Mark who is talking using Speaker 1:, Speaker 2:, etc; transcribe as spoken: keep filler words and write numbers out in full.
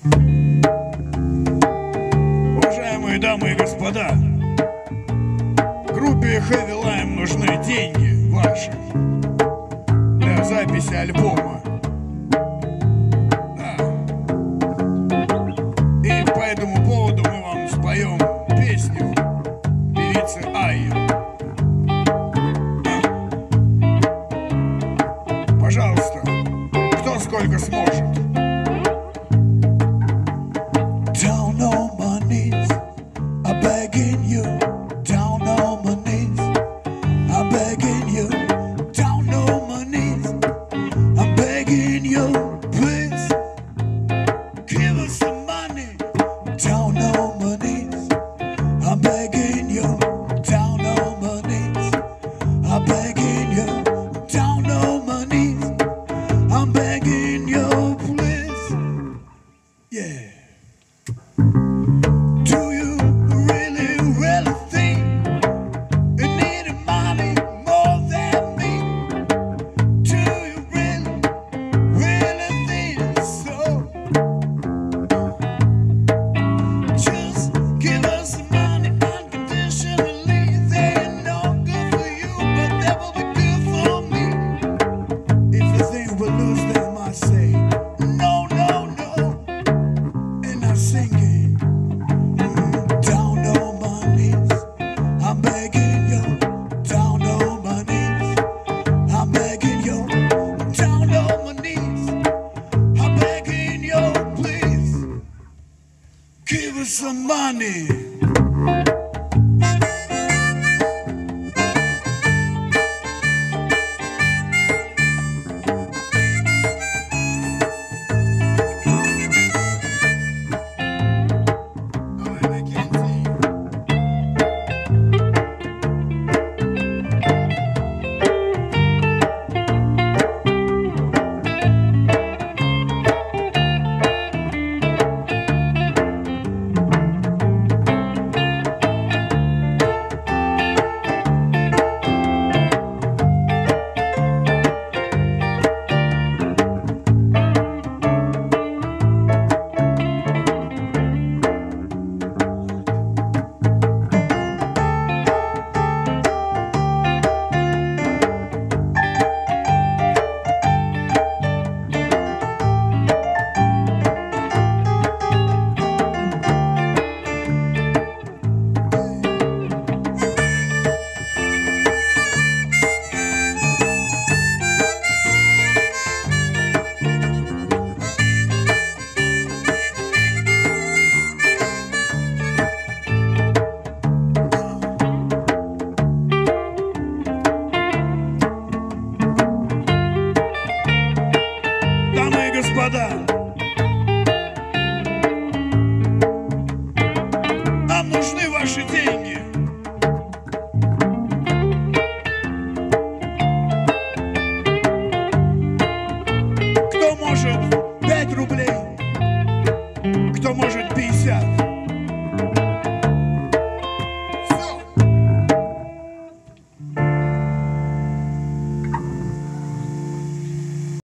Speaker 1: Уважаемые дамы и господа, группе Heavy Lime нужны деньги ваши для записи альбома. Да. И по этому поводу мы вам споем песню певицы Айи. Пожалуйста, кто сколько сможет.
Speaker 2: Down on my knees, I'm begging you. Down on my knees, I'm begging you. Down on my knees, I'm begging you. Please, give us some money. Down on my knees, I'm begging you. Down on my knees, I'm begging you. Down on my knees, I'm begging you. Please, yeah. Do you really, really think you need money more than me? Do you really, really think so? Just give us the money unconditionally. They ain't no good for you, but they will be good for me. If you think we'll lose them, I say no, no, no, and I sing it. Down on my knees, I'm begging you. Down on my knees, I'm begging you. Down on my knees, I'm begging you. Please, give us some money. Дамы и господа, нам нужны ваши деньги. Кто может пять рублей, кто может пятьдесят.